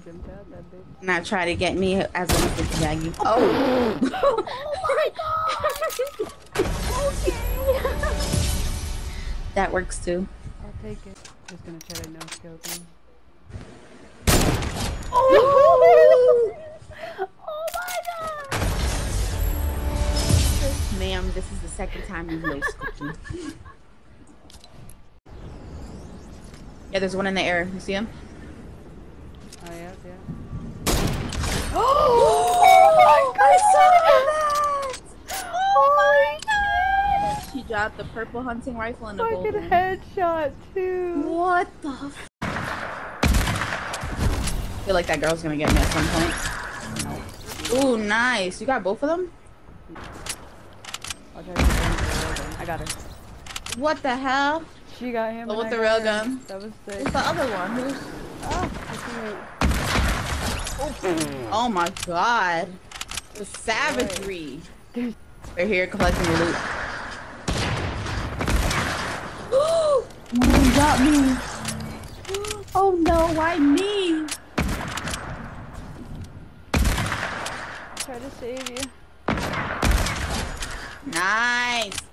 gym tab, that bitch. Not try to get me as long as it's Jaggy. Oh! Oh my god! Okay! That works too. I'll take it. Just gonna try to no-skill thing. Oh! Oh my god! Ma'am, this is the second time you've laced Cookie. Yeah, there's one in the air. You see him? Oh yeah, yeah. Oh my god! I saw that! Oh my god! She dropped the purple hunting rifle and the gold Fucking one. headshot too. What the f— I feel like that girl's gonna get me at some point. Ooh, nice. You got both of them? I'll try to get her. I got her. What the hell? She got him. Oh, and with I the got railgun. her. That was sick. Who's the other one? Who's— Oh, oh my god. The savagery. They're here collecting the loot. Oh, you got me. Oh no, why me? I'll try to save you. Nice.